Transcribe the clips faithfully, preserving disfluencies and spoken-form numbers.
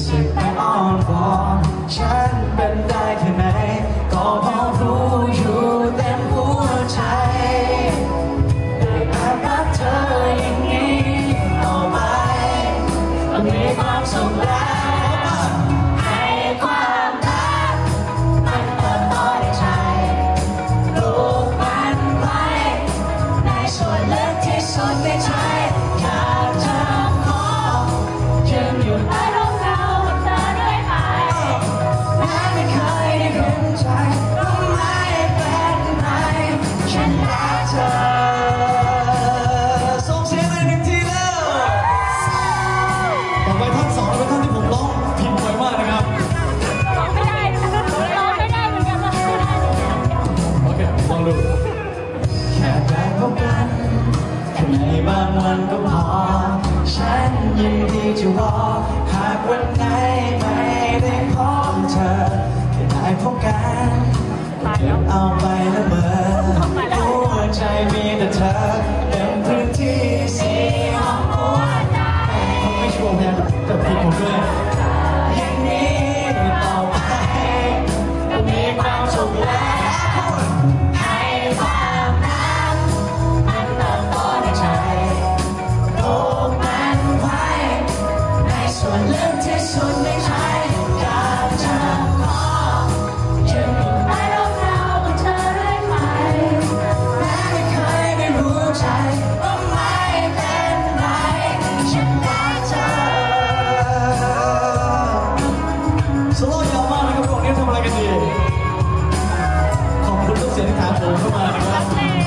สึกไม่อ้อนวอนฉันเป็นได้แค่ไหนก็พอรู้อยู่เต็มหัวใจได้แอบรักเธออย่างนี้ต่อไปต้องมีความสุขแล้วให้ความรักมันเติบโตในใจปลูกมันไว้ในส่วนลึกที่สุดในใจอยากจะขอยืนอยู่ใต้ร่มเงากับเธอเรื่อยไปแม้ไม่เคยได้เห็นใจก็ไม่เป็นไรฉันรักเธอส่งเสียงในหนึ่งทีแล้วต่อไปท่อนสองเป็นท่อนที่ผมร้องผิดบ่อยมากนะครับร้องไม่ได้ร้องไม่ได้เหมือนกันร้องไม่ได้โอเคลองดูแค่ได้พบกันในบางวันก็พอฉันยินดีจะรอหากวันไหนไม่ได้พบเธอแค่ได้พบกันเอาไปละเมอหัวใจมีแต่เธอเต็มพื้นที่สีห้องหัวใจผมไม่ชัวร์นะแต่ผิดผมด้วยอย่างนี้ต่อไปต้องมีความสุขแล้วให้ความรักมันเติบโตในใจปลูกมันไว้ในส่วนลึกที่สุดในใจอยากจะขอยืนอยู่ใต้ร่มเงากับเธอเรื่อยไปแม้ไม่เคยได้รู้ใจก็ไม่เป็นไรฉันรักเธอสโลว์ยาวมากนะครับพวกนี้ทำอะไรกันดีขอบคุณทุกเสียงที่ถามผมเข้ามานะครับ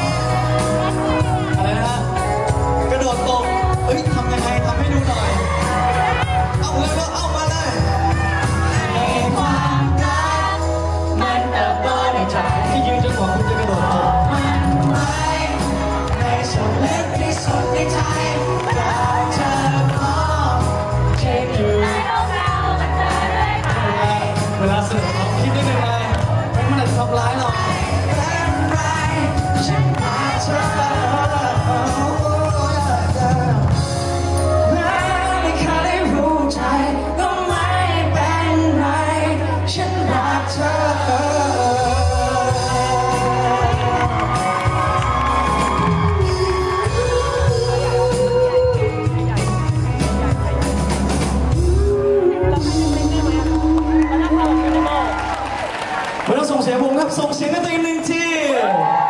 อะไรนะฮะกระโดดตบเฮ้ยทำยังไงทำให้ดูหน่อยเอาเลยก็เอามาเลยให้ความรักมันเติบโตในใจที่ยืนจนกว่าคุณจะกระโดดตบมันไว้ในส่วนลึกที่สุดในใจอยากจะขอเช็คอยู่ใต้ร่มเงากับเธอเรื่อยไปเวลาเสนอความคิดได้ยังไงไม่มันอาจจะทำร้ายเราเป็นไรฉันรักเธอแม้ไม่เคยรู้ใจก็ไม่เป็นไรฉันรักเธอไม่ต้องส่งเสียงผมครับส่งเสียงกันตัวเองหนึ่งที